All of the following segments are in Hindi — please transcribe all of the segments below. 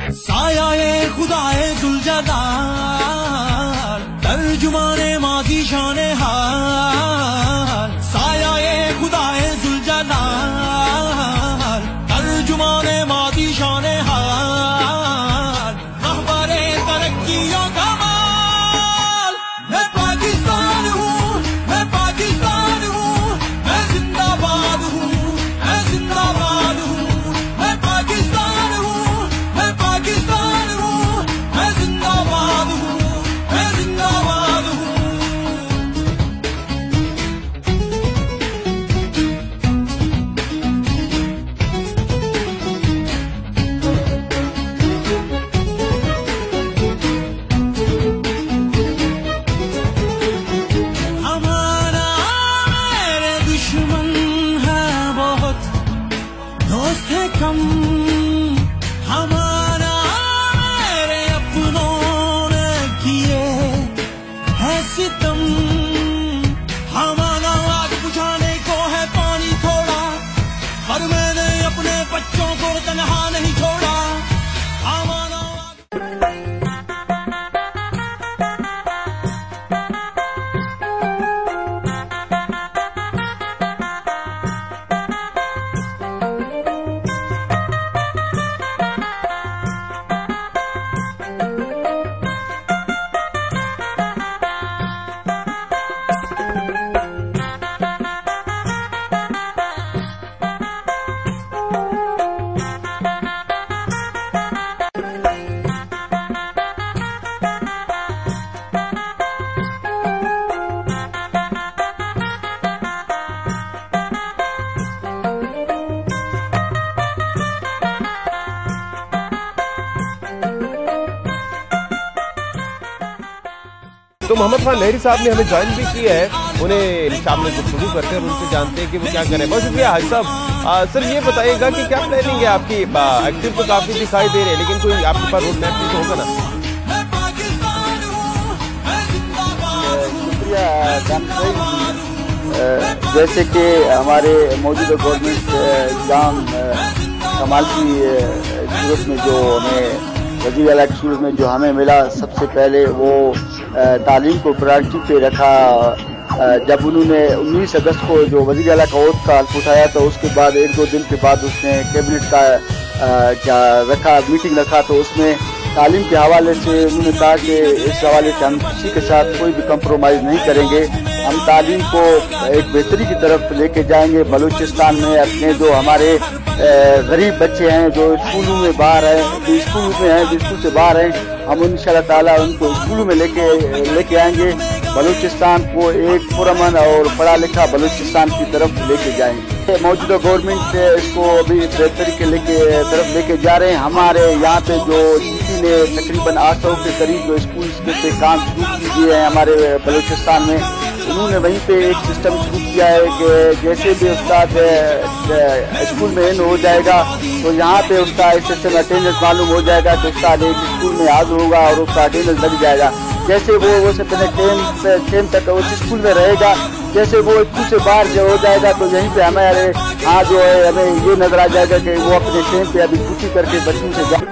साया-ए खुदाए जुलजलाल, तर्जुमाने माज़ी शाने हाल। साया-ए खुदाए जुलजलाल, तर्जुमाने माज़ी शाने हाल। रहबरे तरक्कियों का माल। मैं पाकिस्तान हूँ, मैं पाकिस्तान हूँ, मैं जिंदाबाद हूँ, मैं जिंदाबाद हूँ। मैं पाकिस्तान हूँ, मैं पाकिस्तान हूँ, मैं जिंदाबाद हूँ, मैं जिंदाबाद हूँ। हमारा मेरे दुश्मन है बहुत, दोस्त है कम। हमारा मेरे अपनों ने किए है सितम। हमारा आग बुझाने को है पानी थोड़ा, पर मैंने अपने बच्चों को तन्हा नहीं छोड़ा। हमारा तो मोहम्मद खान लहरी साहब ने हमें ज्वाइन भी किया है, उन्हें सामने गुफ्तगू करते हैं और उनसे जानते हैं कि वो क्या करें। बहुत शुक्रिया हाजी साहब। सर ये बताइएगा कि क्या प्लानिंग है आपकी? एक्टिव तो काफी दिखाई दे रहे हैं, लेकिन कोई आपके पास रोड मैप भी तो होगा ना? शुक्रिया। जैसे कि हमारे मौजूदा गवर्नमेंट एग्जाम कमाल की सूरत में जो हमें वज़ीर आला की सूरत में जो हमें मिला, सबसे पहले वो तालीम को प्रायोरिटी पे रखा। जब उन्होंने 19 अगस्त को जो वज़ीर आला का ओहद का हल्फ उठाया तो उसके बाद 1-2 दिन के बाद उसने कैबिनेट का क्या रखा, मीटिंग रखा। तो उसमें तालीम के हवाले से उन्होंने कहा कि इस हवाले से हम किसी के साथ कोई भी कंप्रोमाइज़ नहीं करेंगे, हम तालीम को एक बेहतरी की तरफ लेके जाएंगे। बलूचिस्तान में अपने जो हमारे गरीब बच्चे हैं जो स्कूलों में बाहर हैं, जो स्कूल में हैं, जो स्कूल से बाहर हैं, हम इंशाल्लाह ताला उनको स्कूलों में लेके आएंगे। बलूचिस्तान को एक पुरअमन और पढ़ा लिखा बलूचिस्तान की तरफ लेके जाएंगे। मौजूदा गवर्नमेंट इसको अभी बेहतरी के तरफ लेके जा रहे हैं। हमारे यहाँ पे जो डीसी ने तकरीबन 800 के करीब जो स्कूल पे काम शुरू किए हैं हमारे बलूचिस्तान में, उन्होंने वहीं पे एक सिस्टम शुरू किया है कि जैसे भी उस्ताद स्कूल में इन हो जाएगा तो यहाँ पे उसका सिस्टम अटेंडेंस मालूम हो जाएगा कि उस्ताद एक स्कूल में हाजिर होगा और उसका अटेंडेंस लग जाएगा। जैसे वो से पहले 10 तक उस स्कूल में रहेगा, जैसे वो स्कूल से बाहर जो हो जाएगा तो यहीं पे हमारे यहाँ जो है हमें ये नजर आ जाएगा कि वो अपने टाइम पे अभी छुट्टी करके बच्चों से जा।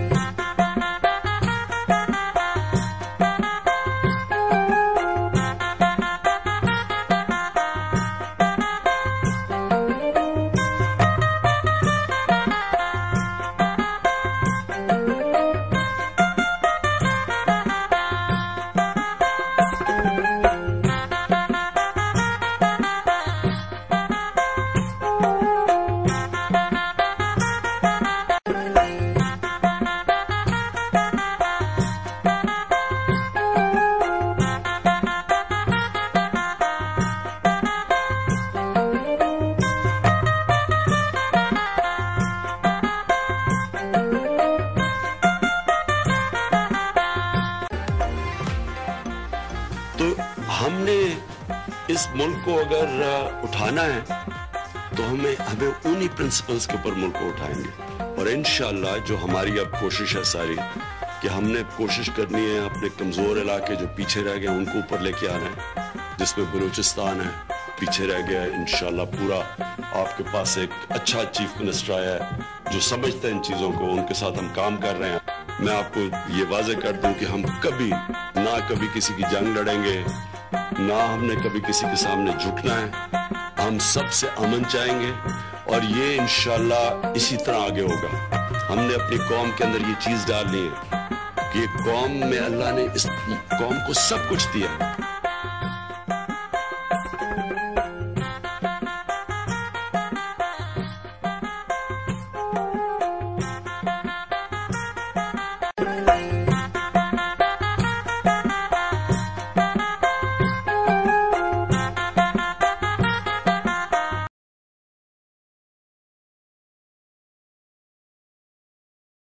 तो हमने इस मुल्क को अगर उठाना है तो हमें उन्हीं प्रिंसिपल्स के ऊपर मुल्क को उठाएंगे। और इंशाअल्लाह जो हमारी अब कोशिश है सारी कि हमने कोशिश करनी है अपने कमज़ोर इलाके जो पीछे रह गए उनको ऊपर लेके आना है, जिसमें बलूचिस्तान है पीछे रह गया है। इंशाअल्लाह पूरा आपके पास एक अच्छा चीफ मिनिस्टर आया है जो समझते हैं इन चीजों को, उनके साथ हम काम कर रहे हैं। मैं आपको ये वाज़ेह कर दूं कि हम कभी किसी की जंग लड़ेंगे, ना हमने कभी किसी के सामने झुकना है। हम सबसे अमन चाहेंगे और ये इंशाल्लाह इसी तरह आगे होगा। हमने अपनी कौम के अंदर ये चीज डालनी है कि कौम में अल्लाह ने इस कौम को सब कुछ दिया।